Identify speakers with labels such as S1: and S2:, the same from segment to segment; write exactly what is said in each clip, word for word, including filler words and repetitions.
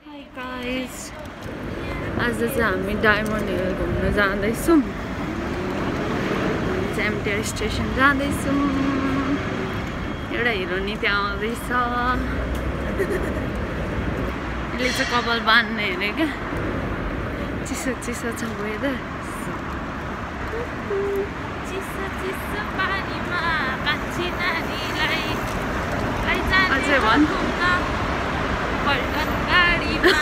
S1: Hi guys, आज चाहिँ हामी डायमन्ड हिल घुम्न जाँदैछौँ। एमटिआर स्टेसन जाँदैछौँ। एउटा हिरोनी त्यहाँ आउँदैछ। यसले चाहिँ कपाल बान्ने अरे क्या। चिसो चिसो छ वेदर। चिसो चिसो पानीमा कान्छी नानीलाई अझै भन् पल्टन गाडीमा।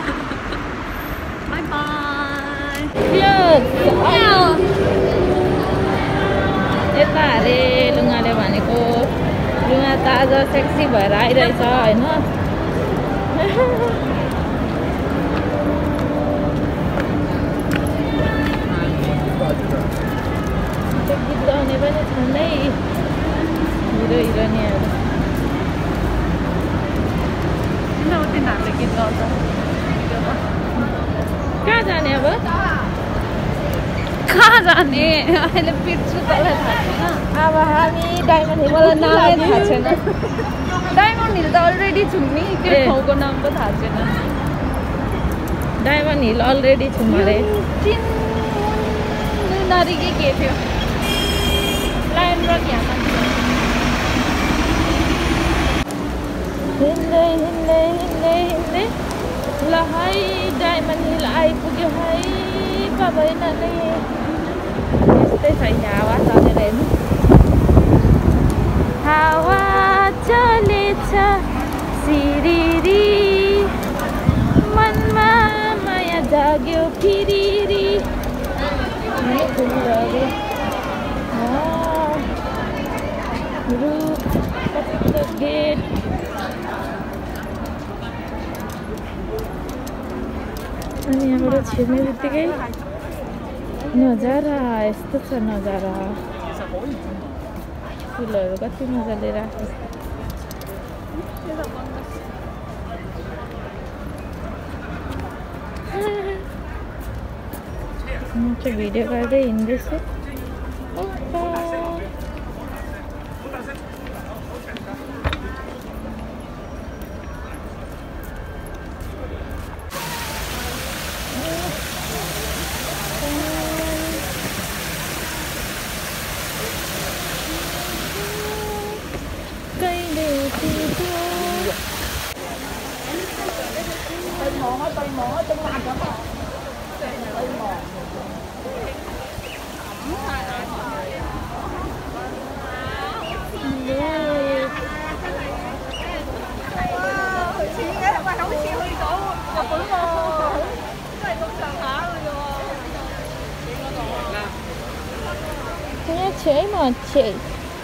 S1: Bye bye.
S2: यता अरे लुगाले भनेको लुगा ताजा सेक्सी भएर आइरहेछ होइन। गीत गाउने पनि छन् है हिरो हिरोइनीहरू।
S1: किन तिनीहरूले गीत गाउँछ?
S2: कहाँ जाने अब?
S1: कहाँ जाने? अहिले पिट्छु तँलाई थाहा छैन।
S2: अब हामी डायमन्ड हिल
S1: मलाई नामै थाहा छैन। डायमन्ड हिल त अलरेडी छौँ नि, त्यो ठाउँको नाम पो थाहा छैन।
S2: डायमन्ड हिल अलरेडी छौँ अरे।
S1: नारी के के थियो? लायन रक यहाँ
S2: हिँड्दै हिँड्दै हिँड्दै हिँड्दै ल है डायमन्ड हिल आइपुग्यो है बाबैनाले। यस्तै छ हावा चलेर हेर्नु। हावा चलेछ सिरिरी मनमा माया जाग्यो फिरिरी। रुख गेट अनि यहाँबाट छिर्ने बित्तिकै नजारा यस्तो छ नजारा। फुलहरू कति मजाले राखेको म चाहिँ भिडियो गर्दै हिँड्दैछु। Chơi mà chơi.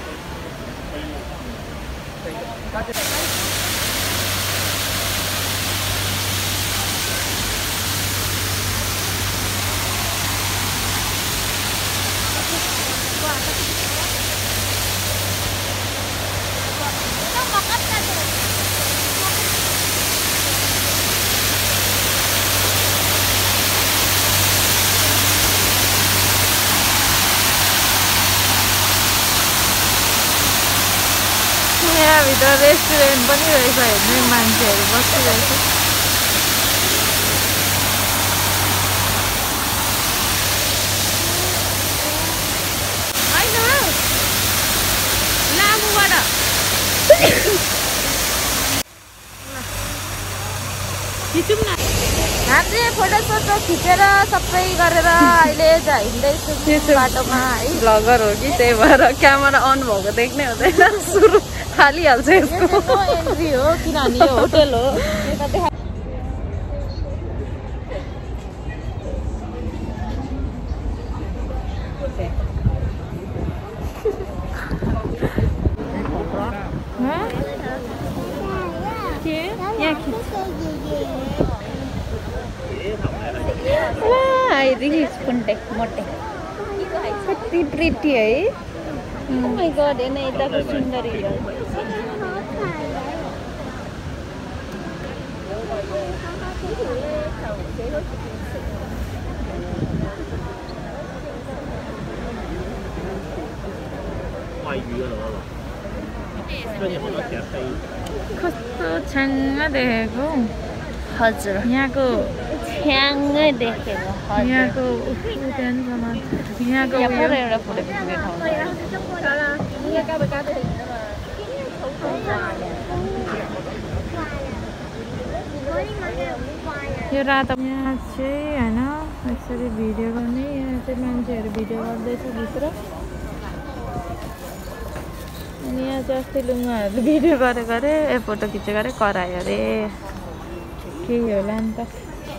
S2: यहाँभित्र रेस्टुरेन्ट पनि रहेछ हेर्ने मान्छेहरू बसिरहेछ। होइन लामुबाट खिचौँ न। हामीले फोटो सोटो खिचेर सबै गरेर अहिले हिँड्दैछु बाटोमा है।
S1: भ्लगर हो कि त्यही भएर क्यामेरा अन भएको देख्नै हुँदैन। सुरु हालिहाल्छ यसको।
S2: एन्ट्री हो किनभने यो होटल हो।
S1: मोटे कति प्रिटी है।
S2: Oh my god, हेर्न यताको सुन्दरी हो।
S1: कस्तो छ्याङ्ग देखेको। हजुर
S2: यहाँको
S1: ठ्याङ्गै देखेको
S2: यहाँको उद्यानसम्म यहाँको
S1: पुरा एउटा फोटो खिच्ने ठाउँ
S2: यो रात यहाँ चाहिँ होइन यसरी भिडियो गर्ने यहाँ चाहिँ मान्छेहरू भिडियो गर्दैछ भित्र अनि यहाँ चाहिँ अस्ति लुगाहरू भिडियो गरेको अरे ए फोटो खिचेको अरे करायो अरे केही होला नि त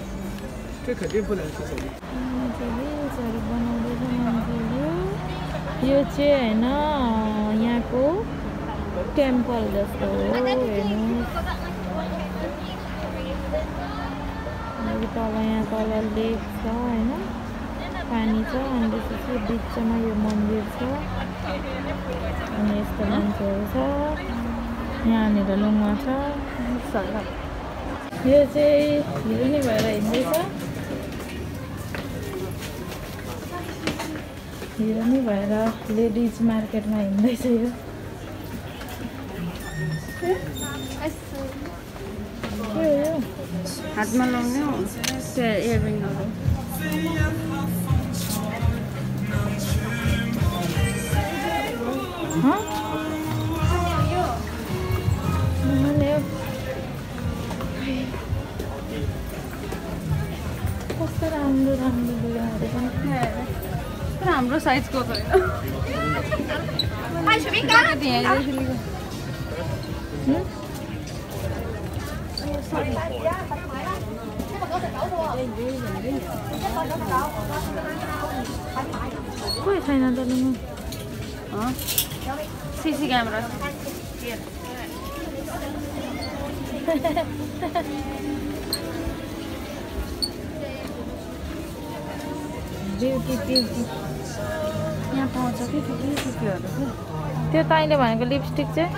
S2: रिल्सहरू बनाउँदैछ मान्छेहरू यो चाहिँ होइन यहाँको टेम्पल जस्तो हो हेर्नुहोस् तल यहाँ तल लेक छ होइन पानी छ अनि त्यसपछि बिचमा यो मन्दिर छ अनि यस्तो मान्छेहरू छ यहाँनिर लुङ्गा छ यो चाहिँ हिरो नै भएर हिँड्दैछ हिरो नै भएर लेडिज मार्केटमा हिँड्दैछ यो के हो यो
S1: हातमा लाउने हो त्यो इयरिङहरू
S2: कस्तो राम्रो राम्रो लुगाहरू पनि
S1: तर हाम्रो साइजको छैन
S2: कोही छैन त लुगा
S1: सिसी क्यामेरा
S2: ब्युटी ब्युटी
S1: यहाँ पाउँछ कि थुप्रै थुप्रोहरू
S2: त्यो तैँले भनेको लिपस्टिक चाहिँ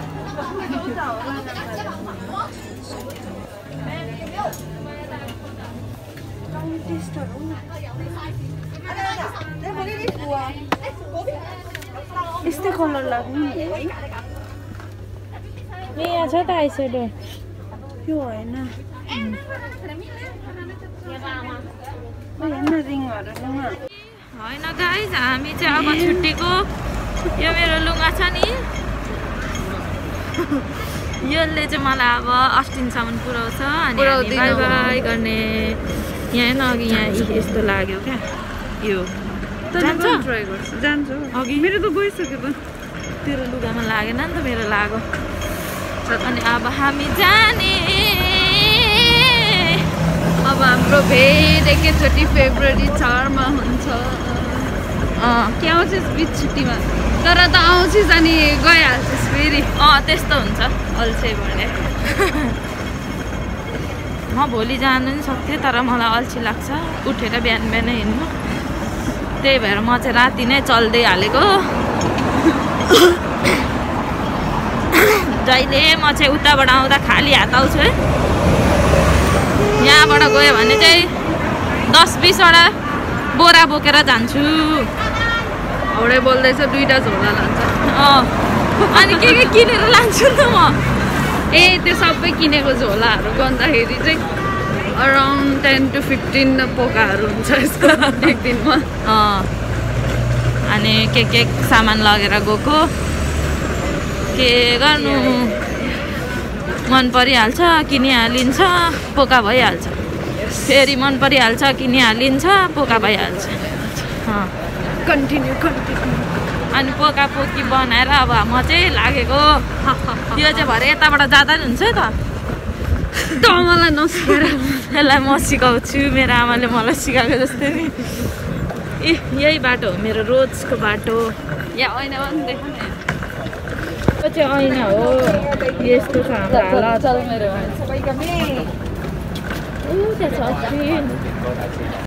S1: यस्तै कलर लाग्ने
S2: ए यहाँ छ त आइसेडो
S1: त्यो होइन रिङहरू
S2: होइन गाइज हामी चाहिँ अब छुट्टीको यो मेरो लुगा छ नि यसले चाहिँ मलाई अब अस्टिनसम्म पुऱ्याउँछ अनि बाई बाई गर्ने यहाँ न अघि यहाँ यस्तो लाग्यो क्या यो जान्छ
S1: ट्राई गर्छु जान्छु
S2: अघि
S1: मेरो त गइसक्यो त
S2: तेरो लुगामा लागेन नि त मेरो लाग्यो अनि अब हामी जाने
S1: अब हाम्रो भेट एकैचोटि फेब्रुअरी चारमा हुन्छ के आउँछस् बिच छुट्टीमा तर त आउँछस् अनि गइहाल्छस् फेरि
S2: अँ त्यस्तो हुन्छ अल्छे भने म भोलि जानु नि सक्थेँ तर मलाई अल्छी लाग्छ उठेर बिहान बिहानै हिँड्नु त्यही भएर म चाहिँ राति नै चल्दै हालेको जहिले म चाहिँ उताबाट आउँदा खाली हात आउँछु है यहाँबाट गयो भने चाहिँ दस बिसवटा बोरा बोकेर जान्छु
S1: हाउडे बोल्दैछ दुईवटा झोला लान्छ
S2: अँ अनि के के किनेर लान्छु नि त म
S1: ए त्यो सबै किनेको झोलाहरू गर्दाखेरि चाहिँ अराउन्ड टेन टु फिफ्टिन पोकाहरू हुन्छ यसको एक दिनमा
S2: अँ अनि के के सामान लगेर गएको के गर्नु मन परिहाल्छ किनिहालिन्छ पोका भइहाल्छ फेरि मन परिहाल्छ किनिहालिन्छ पोका भइहाल्छ अँ
S1: कन्टिन्यू कन्टिन्यू
S2: अनि पोका पोकी बनाएर अब म चाहिँ लागेको यो चाहिँ भरे यताबाट जाँदा नि हुन्छ त
S1: त मलाई नसिकाएर
S2: यसलाई म सिकाउँछु मेरो आमाले मलाई सिकाएको जस्तै नि ए यही बाटो हो मेरो रोजको बाटो
S1: यहाँ ऐनामा पनि देख्नु न
S2: यो चाहिँ ऐना हो यस्तो छ हाम्रो हालत
S1: चल मेरो
S2: ऊ त्यहाँ छ